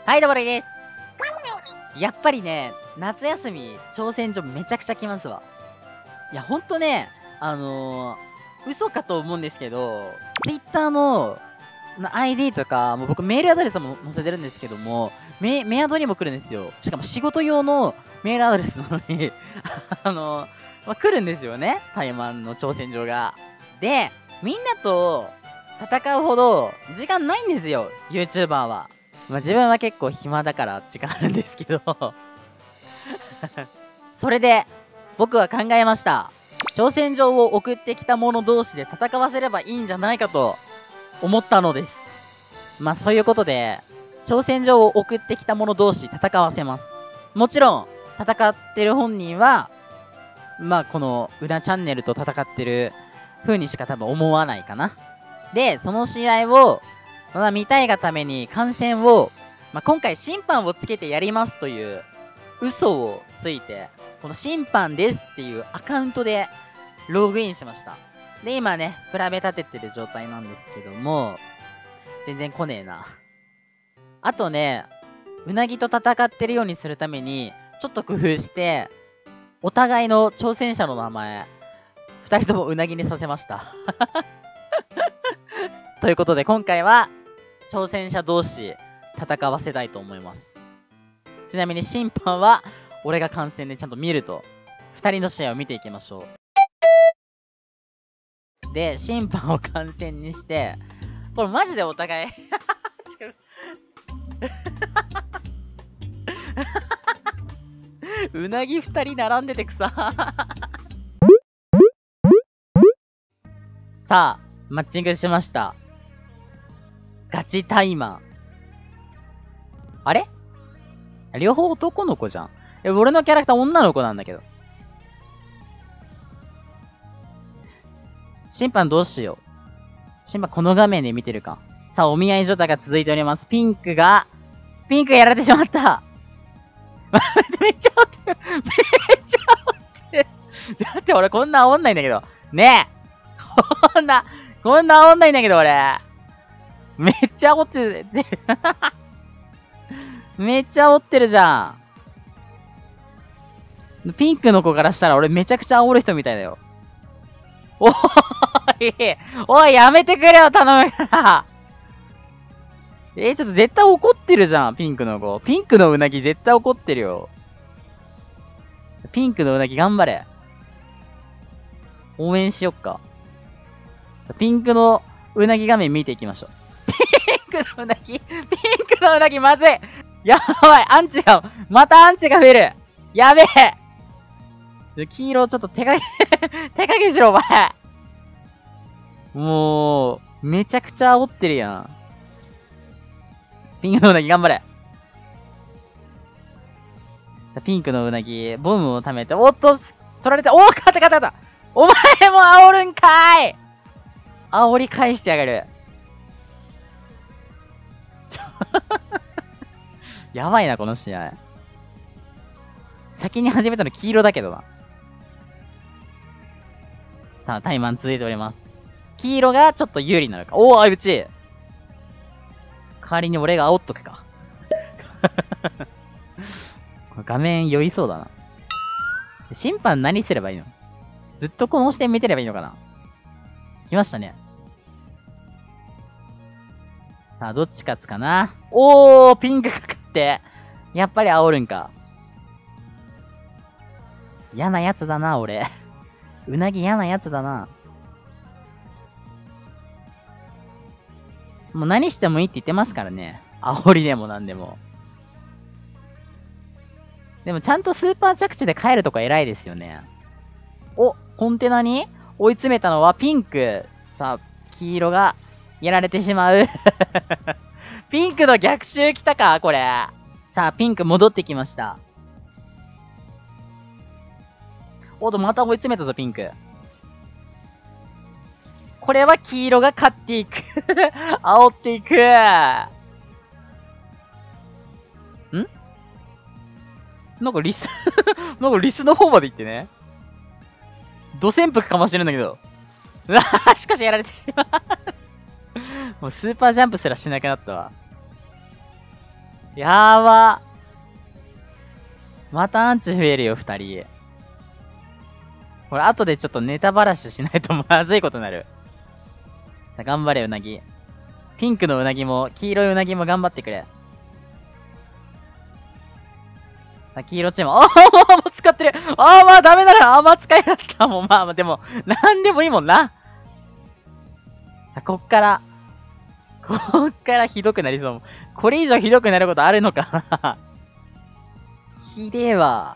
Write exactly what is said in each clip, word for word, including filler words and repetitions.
はい、どうもれです。やっぱりね、夏休み、挑戦状めちゃくちゃ来ますわ。いや、ほんとね、あのー、嘘かと思うんですけど、Twitter の アイディー とか、もう僕メールアドレスも載せてるんですけども、メメアドにも来るんですよ。しかも仕事用のメールアドレスなのにあのー、まあ、来るんですよね。タイマンの挑戦状が。で、みんなと戦うほど時間ないんですよ、YouTuber は。まあ、自分は結構暇だから時間あるんですけどそれで、僕は考えました。挑戦状を送ってきた者同士で戦わせればいいんじゃないかと思ったのです。まあそういうことで、挑戦状を送ってきた者同士戦わせます。もちろん、戦ってる本人は、まあこの、うなチャンネルと戦ってる風にしか多分思わないかな。で、その試合を、まあ、見たいがために観戦を、まあ、今回審判をつけてやりますという嘘をついて、この審判ですっていうアカウントでログインしました。で、今ね、比べ立ててる状態なんですけども、全然来ねえな。あとね、うなぎと戦ってるようにするために、ちょっと工夫して、お互いの挑戦者の名前、二人ともうなぎにさせました。ということで、今回は、挑戦者同士、戦わせたいと思います。ちなみに審判は、俺が観戦でちゃんと見ると、二人の試合を見ていきましょう。で、審判を観戦にして、これマジでお互いうなぎ二人並んでてくささあ、マッチングしました。ガチタイマー。あれ両方男の子じゃん。え、俺のキャラクター女の子なんだけど。審判どうしよう。審判この画面で見てるか。さあ、お見合い状態が続いております。ピンクが、ピンクがやられてしまった。めっちゃ煽ってる。めっちゃ煽ってる。だって俺こんな煽んないんだけど。ねえ。こんな、こんな煽んないんだけど俺。めっちゃ煽ってる。めっちゃ煽ってるじゃん。ピンクの子からしたら俺めちゃくちゃ煽る人みたいだよ。おいおい、やめてくれよ、頼むから。えー、ちょっと絶対怒ってるじゃん、ピンクの子。ピンクのうなぎ絶対怒ってるよ。ピンクのうなぎ頑張れ。応援しよっか。ピンクのうなぎ画面見ていきましょう。ピンクのうなぎピンクのうなぎまずいやばいアンチが、またアンチが増えるやべえ黄色ちょっと手加減手加減しろお前もう、めちゃくちゃ煽ってるやん。ピンクのうなぎ頑張れ。ピンクのうなぎ、ボムを貯めて、おっと、取られて、おー、勝った勝った勝ったお前も煽るんかーい煽り返してやがる。やばいな、この試合。先に始めたの黄色だけどな。さあ、タイマン続いております。黄色がちょっと有利になるか。おー、あいぶち代わりに俺が煽っとくか。画面酔いそうだな。審判何すればいいの？ずっとこの視点見てればいいのかな？来ましたね。さあ、どっち勝つかな？おー、ピンクが勝って。やっぱり煽るんか。嫌なやつだな、俺。うなぎ嫌なやつだな。もう何してもいいって言ってますからね。煽りでもなんでも。でもちゃんとスーパー着地で帰るとこ偉いですよね。お、コンテナに追い詰めたのはピンク。さあ、黄色がやられてしまう。ピンクの逆襲来たかこれ。さあ、ピンク戻ってきました。おっと、また追い詰めたぞ、ピンク。これは黄色が勝っていく。煽っていく。んなんかリスなんかリスの方まで行ってね。土潜伏かもしれるんだけど。うわぁ、しかしやられてしまう。もうスーパージャンプすらしなくなったわ。 やーば。またアンチ増えるよ、二人。これ、後でちょっとネタばらししないとまずいことになる。さあ、頑張れ、うなぎ。ピンクのうなぎも、黄色いうなぎも頑張ってくれ。さあ、黄色チーム。ああ、もう使ってる。ああ、まあダメなら、ああ、まあ使いだった。もう、まあまあ、でも、なんでもいいもんな。さあ、こっから、こっからひどくなりそう。これ以上ひどくなることあるのかな。ひでえわ。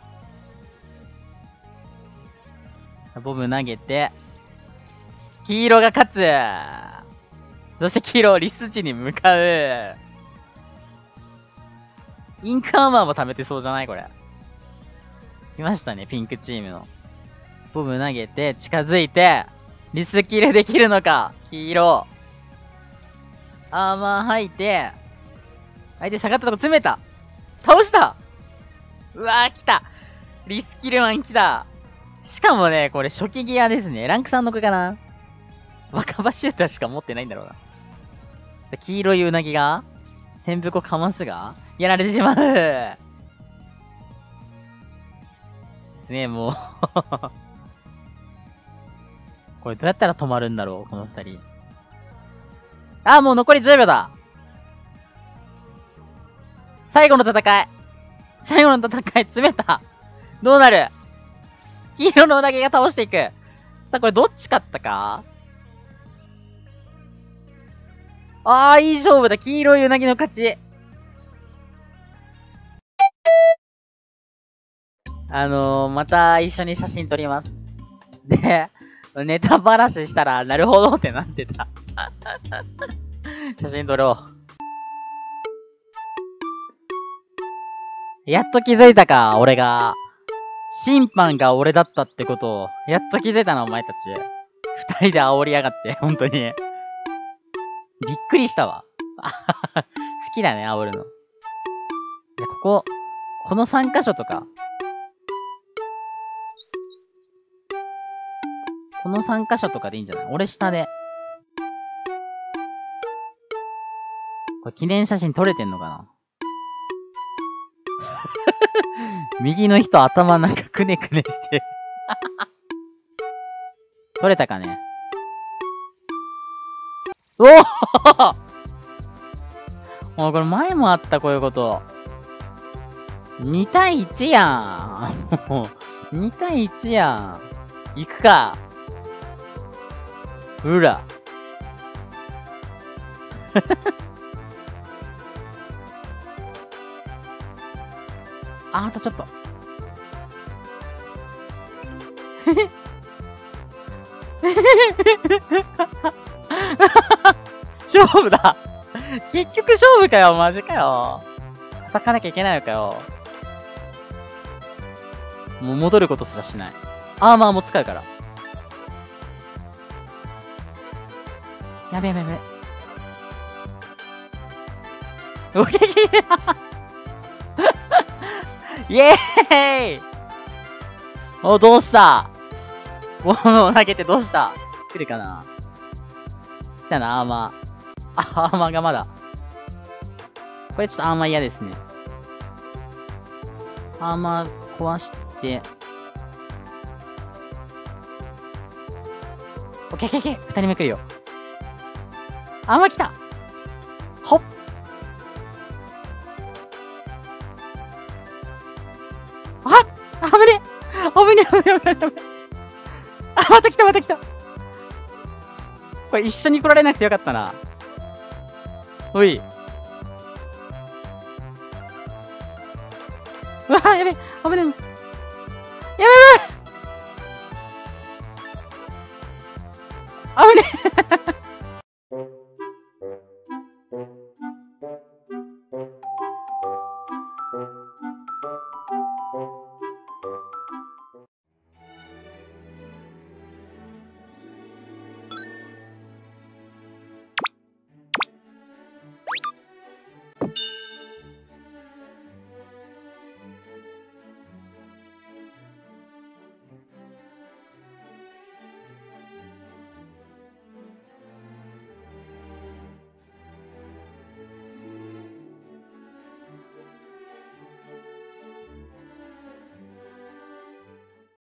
ボム投げて、黄色が勝つ。そして黄色、リス地に向かう。インクアーマーも貯めてそうじゃないこれ。来ましたね、ピンクチームの。ボム投げて、近づいて、リスキルできるのか黄色。アーマー吐いて、相手下がったとこ詰めた。倒した。うわー、来た。リスキルマン来た。しかもね、これ初期ギアですね。ランクさんの子かな。若葉シューターしか持ってないんだろうな。黄色いうなぎが、潜伏をかますが、やられてしまう。ねえ、もう。これどうやったら止まるんだろう、この二人。あー、もう残りじゅうびょうだ。最後の戦い。最後の戦い、詰めた。どうなる？黄色のうなぎが倒していく。さあ、これどっち勝ったか？ああ、いい勝負だ。黄色いうなぎの勝ち。あのー、また一緒に写真撮ります。で、ネタばらししたら、なるほどってなってた。写真撮ろう。やっと気づいたか、俺が。審判が俺だったってことを、やっと気づいたな、お前たち。二人で煽りやがって、本当に。びっくりしたわ。好きだね、煽るの。じゃ、ここ、このさん箇所とか。このさん箇所とかでいいんじゃない？俺下で。これ記念写真撮れてんのかな？右の人頭なんかくねくねしてる。撮れたかね？おおもうこれ前もあった、こういうこと。に対いちやん。もう、に対いちやん。行くか。うら。あ、あとちょっと。勝負だ。結局勝負かよ、マジかよ。叩かなきゃいけないのかよ。もう戻ることすらしない。アーマーも使うから。やべやべやべ。おけけイエーイお、どうしたボムを投げてどうした来るかな来たな、アーマー。あ、アーマーがまだ。これちょっとアーマー嫌ですね。アーマー壊して。オッケーオッケーオッケー二人目来るよ。アーマー来たほっあ危ね危ね危ね危ね危ねあ、また来たまた来たこれ一緒に来られなくてよかったな。おい。うわやべ危ね